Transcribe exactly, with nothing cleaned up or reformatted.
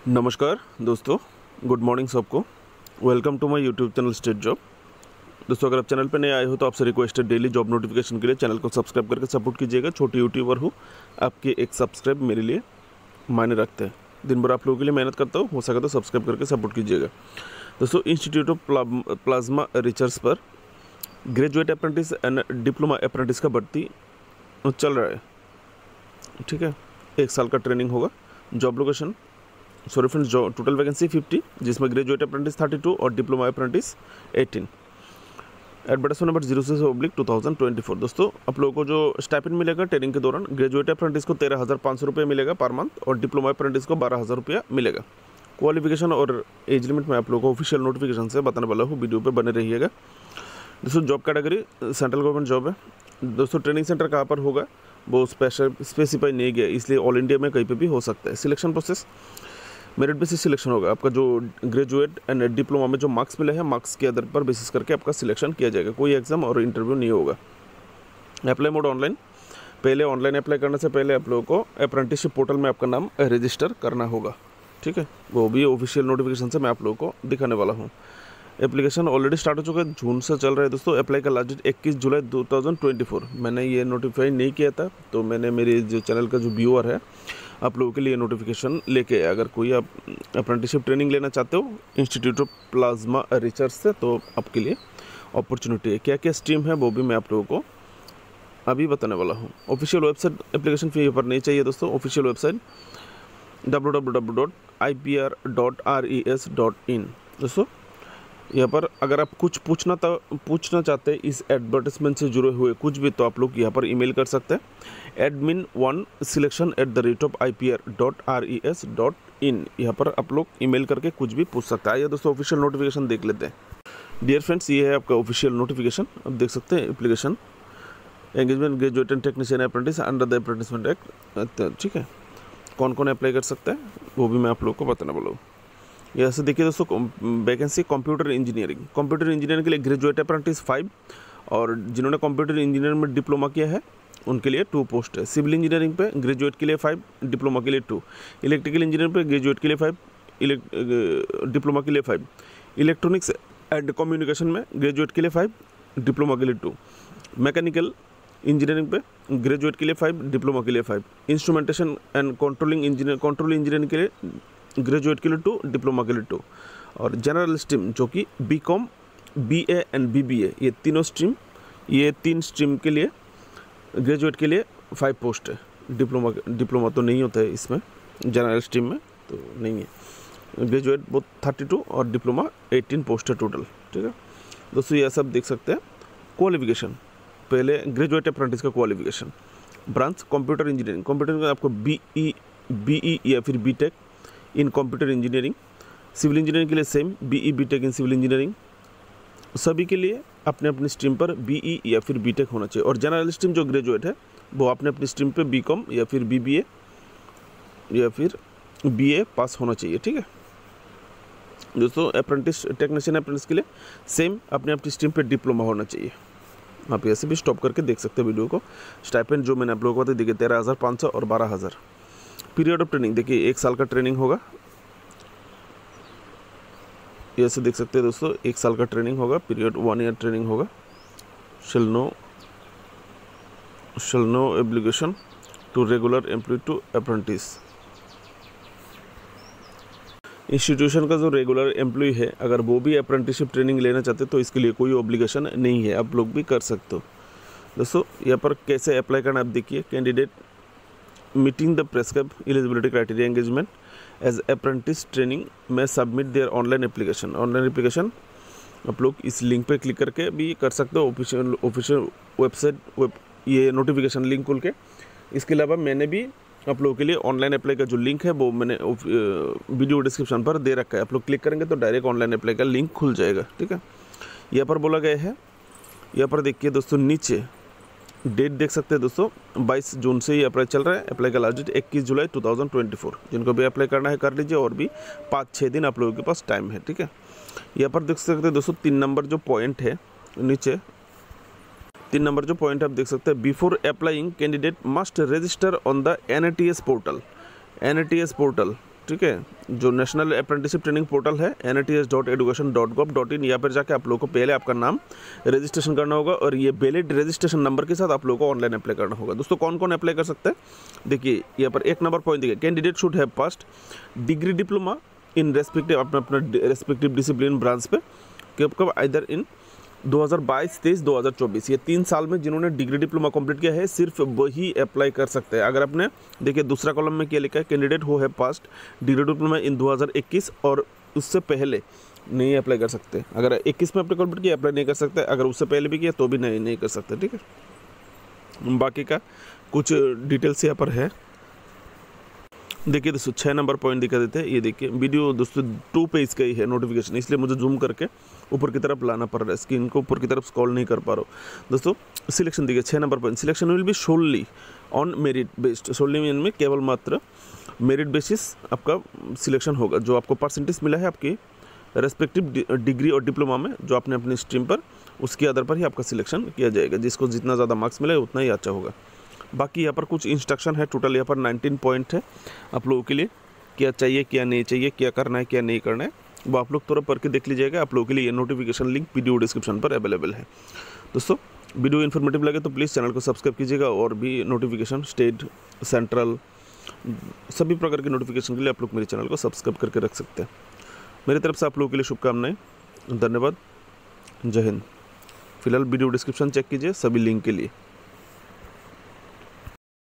नमस्कार दोस्तों, good morning सबको। Welcome to my YouTube channel state job. दोस्तों, अगर आप चैनल पर नए आए हो तो आपसे रिक्वेस्ट है डेली जॉब नोटिफिकेशन के लिए चैनल को सब्सक्राइब करके सपोर्ट कीजिएगा। छोटे यूट्यूबर हूँ, आपके एक सब्सक्राइब मेरे लिए मायने रखते हैं। दिन भर आप लोगों के लिए मेहनत करता हूँ, हो सके तो सब्सक्राइब करके सपोर्ट कीजिएगा। दोस्तों, इंस्टीट्यूट ऑफ प्लाज्मा रिसर्च पर graduate apprentice and diploma apprentice का भर्ती चल रहा है। ठीक है, एक साल का ट्रेनिंग होगा। जॉब लोकेशन सॉरी फ्रेंड्स, जो टोटल वैकेंसी फिफ्टी, जिसमें ग्रेजुएट अप्रेंटिस थर्टी टू और diploma apprentice eighteen. Advertisement number zero six oblique two thousand twenty four. दोस्तों, आप लोगों को जो स्टाइपेंड मिलेगा ट्रेनिंग के दौरान, ग्रेजुएट अप्रेंटिस को तेरह हज़ार पाँच सौ रुपये मिलेगा पर मंथ और डिप्लोमा अप्रेंटिस को बारह हज़ार रुपया मिलेगा। क्वालिफिकेशन और एज लिमिट मैं आप लोगों को ऑफिशियल नोटिफिकेशन से बताने वाला हूँ, वीडियो पे बने रहिएगा। दोस्तों, job category central government job है। दोस्तों, ट्रेनिंग सेंटर कहाँ पर होगा वो स्पेशल स्पेसिफाई नहीं गया, इसलिए ऑल इंडिया में कहीं पे भी हो सकता है। Selection process merit basis selection होगा। आपका जो ग्रेजुएट एंड डिप्लोमा में जो मार्क्स मिले हैं, मार्क्स के आधार पर बेसिस करके आपका सिलेक्शन किया जाएगा। कोई एग्जाम और इंटरव्यू नहीं होगा। Apply mode online. पहले ऑनलाइन अप्लाई करने से पहले आप लोगों को अप्रेंटिसशिप पोर्टल में आपका नाम रजिस्टर करना होगा। ठीक है, वो भी ऑफिशियल नोटिफिकेशन से मैं आप लोगों को दिखाने वाला हूँ। एप्लीकेशन ऑलरेडी स्टार्ट हो चुका है, जून से चल रहा है। दोस्तों, अप्लाई का लास्ट डेट इक्कीस जुलाई दो हज़ार चौबीस। मैंने ये नोटिफाई नहीं किया था, तो मैंने मेरे जो चैनल का जो व्यूअर है आप लोगों के लिए नोटिफिकेशन लेके, अगर कोई आप अप्रेंटिसशिप ट्रेनिंग लेना चाहते हो इंस्टीट्यूट ऑफ प्लाज्मा रिसर्च से, तो आपके लिए अपॉर्चुनिटी है। क्या क्या स्ट्रीम है वो भी मैं आप लोगों को अभी बताने वाला हूँ। ऑफिशियल वेबसाइट, एप्लीकेशन फी पर नहीं चाहिए दोस्तों। Official website W W W dot I P R dot R E S dot in. दोस्तों, यहाँ पर अगर आप कुछ पूछना था पूछना चाहते हैं इस एडवर्टाइजमेंट से जुड़े हुए कुछ भी, तो आप लोग यहाँ पर ईमेल कर सकते हैं admin one selection at the rate of I P R dot R E S dot in. यहाँ पर आप लोग ईमेल करके कुछ भी पूछ सकते हैं। आइए दोस्तों, ऑफिशियल नोटिफिकेशन देख लेते हैं। डियर फ्रेंड्स, ये है आपका ऑफिशियल नोटिफिकेशन। अब देख सकते हैं application engagement graduate and technician apprentice under the apprenticeship act. ठीक है, कौन कौन अप्लाई कर सकता है वो भी मैं आप लोग को बताने वाला हूँ। यहाँ से देखिए दोस्तों, vacancy computer engineering. Computer engineering के लिए ग्रेजुएट अप्रेंटिस फाइव, और जिन्होंने कंप्यूटर इंजीनियरिंग में डिप्लोमा किया है उनके लिए टू पोस्ट है। सिविल इंजीनियरिंग पे ग्रेजुएट के लिए फाइव, डिप्लोमा के लिए टू। इलेक्ट्रिकल इंजीनियरिंग पे ग्रेजुएट के लिए फाइव, डिप्लोमा के लिए फाइव। इलेक्ट्रॉनिक्स एंड कम्युनिकेशन में ग्रेजुएट के लिए फाइव, डिप्लोमा के लिए टू। मैकेनिकल इंजीनियरिंग पे ग्रेजुएट के लिए फाइव, डिप्लोमा के लिए five. Instrumentation and controlling engineer control engineering के लिए ग्रेजुएट के लिए टू, डिप्लोमा के लिए टू। और जनरल स्ट्रीम जो कि B com, B A and B B A, ये तीनों स्ट्रीम, ये तीन स्ट्रीम के लिए ग्रेजुएट के लिए फाइव पोस्ट है। डिप्लोमा डिप्लोमा तो नहीं होता है इसमें, जनरल स्ट्रीम में तो नहीं है। ग्रेजुएट वो थर्टी टू और डिप्लोमा एटीन पोस्ट है टोटल। ठीक है दोस्तों, ये सब देख सकते हैं। क्वालिफिकेशन, पहले ग्रेजुएट अप्रेंटिस का qualification. Branch computer engineering. Computer में आपको बी ई बी ई या फिर B tech in computer engineering. Civil engineering के लिए same, BE BTech in civil engineering. सभी के लिए अपने अपनी स्ट्रीम पर बीई या फिर बीटेक होना चाहिए। और जनरल स्ट्रीम जो ग्रेजुएट है वो अपने अपनी स्ट्रीम पे बीकॉम या फिर बीबीए या फिर बीए पास होना चाहिए। ठीक है दोस्तों, अप्रेंटिस टेक्नीशियन अप्रेंटिस के लिए सेम, अपने अपनी स्ट्रीम पे डिप्लोमा होना चाहिए। आप ऐसे भी स्टॉप करके देख सकते हैं वीडियो को। स्टाइपेंड जो मैंने आप लोगों को बताया, देखिए तेरह हज़ार पाँच सौ और बारह हज़ार। पीरियड ऑफ ट्रेनिंग देखिए, एक साल का ट्रेनिंग होगा। ऐसे देख सकते हैं दोस्तों, एक साल का ट्रेनिंग होगा। पीरियड वन ईयर ट्रेनिंग होगा। Shall no shall no obligation to regular employ to apprentice. Institution का जो रेगुलर एम्प्लॉय है, अगर वो भी अप्रेंटिसशिप ट्रेनिंग लेना चाहते तो इसके लिए कोई ऑब्लिगेशन नहीं है, आप लोग भी कर सकते हो। दोस्तों, यहाँ पर कैसे अप्लाई करना आप देखिए। Candidate meeting the prescribe eligibility criteria engagement as apprentice training में submit their online application. Online application आप लोग इस लिंक पे क्लिक करके भी कर सकते हो, ऑफिशियल ऑफिशियल वेबसाइट वेब ये नोटिफिकेशन लिंक खुल के। इसके अलावा मैंने भी आप लोगों के लिए ऑनलाइन अप्लाई का जो लिंक है वो मैंने वीडियो डिस्क्रिप्शन पर दे रखा है। आप लोग क्लिक करेंगे तो डायरेक्ट ऑनलाइन अप्लाई का लिंक खुल जाएगा। ठीक है, यहाँ पर बोला गया है, यहाँ पर देखिए दोस्तों, नीचे डेट देख सकते हैं दोस्तों, बाईस जून से ये अप्लाई चल रहा है। अप्लाई का लास्ट डेट इक्कीस जुलाई दो हज़ार चौबीस। जिनको भी अप्लाई करना है कर लीजिए, और भी पाँच छः दिन आप लोगों के पास टाइम है। ठीक है, यहाँ पर देख सकते हैं दोस्तों, तीन नंबर जो पॉइंट है नीचे, तीन नंबर जो पॉइंट आप देख सकते हैं, before applying candidate must register on the N A T S portal. N A T S portal ठीक है, जो नेशनल अप्रेंटिसशिप ट्रेनिंग पोर्टल है N A T S dot education dot gov dot in, यहाँ पर जाके आप लोगों को पहले आपका नाम रजिस्ट्रेशन करना होगा और ये वैलिड रजिस्ट्रेशन नंबर के साथ आप लोगों को ऑनलाइन अप्लाई करना होगा। दोस्तों कौन कौन अप्लाई कर सकते हैं, देखिए यहाँ पर एक नंबर पॉइंट देखिए, candidate should have passed degree diploma in respective अपना अपना रेस्पेक्टिव डिसिप्लिन ब्रांच पे कब कब आइदर इन दो हज़ार बाईस, तेईस, दो हज़ार चौबीस, ये तीन साल में जिन्होंने डिग्री डिप्लोमा कंप्लीट किया है सिर्फ वही अप्लाई कर सकते हैं। अगर आपने देखिए दूसरा कॉलम में क्या लिखा है, candidate who have passed degree diploma in दो हज़ार इक्कीस और उससे पहले नहीं अप्लाई कर सकते। अगर इक्कीस में अपने कंप्लीट किया अप्लाई नहीं कर सकते, अगर उससे पहले भी किया तो भी नहीं नहीं कर सकते। ठीक है, बाकी का कुछ डिटेल्स यहाँ पर है। देखिए दोस्तों छः नंबर पॉइंट दिखा देते हैं, ये देखिए वीडियो दोस्तों टू पेज का ही है नोटिफिकेशन, इसलिए मुझे जूम करके ऊपर की तरफ लाना पड़ रहा है, स्क्रीन को ऊपर की तरफ स्क्रॉल नहीं कर पा रहा हूँ। दोस्तों सिलेक्शन देखिए छः number point, selection will be solely on merit based, solely में केवल मात्र मेरिट बेसिस आपका सिलेक्शन होगा। जो आपको परसेंटेज मिला है आपकी रेस्पेक्टिव डिग्री और डिप्लोमा में जो आपने अपनी स्ट्रीम पर, उसके आधार पर ही आपका सिलेक्शन किया जाएगा। जिसको जितना ज़्यादा मार्क्स मिला है उतना ही अच्छा होगा। बाकी यहाँ पर कुछ इंस्ट्रक्शन है, टोटल यहाँ पर नाइनटीन पॉइंट है आप लोगों के लिए, क्या चाहिए क्या नहीं चाहिए, क्या करना है क्या नहीं करना है, वो आप लोग थोड़ा पढ़ के देख लीजिएगा। आप लोगों के लिए ये नोटिफिकेशन लिंक वीडियो डिस्क्रिप्शन पर अवेलेबल है। दोस्तों वीडियो इन्फॉर्मेटिव लगे तो प्लीज़ चैनल को सब्सक्राइब कीजिएगा और भी नोटिफिकेशन स्टेट, सेंट्रल, सभी प्रकार के नोटिफिकेशन के लिए आप लोग मेरे चैनल को सब्सक्राइब करके रख सकते हैं। मेरी तरफ से आप लोगों के लिए शुभकामनाएं, धन्यवाद, जय हिंद। फिलहाल वीडियो डिस्क्रिप्शन चेक कीजिए सभी लिंक के लिए।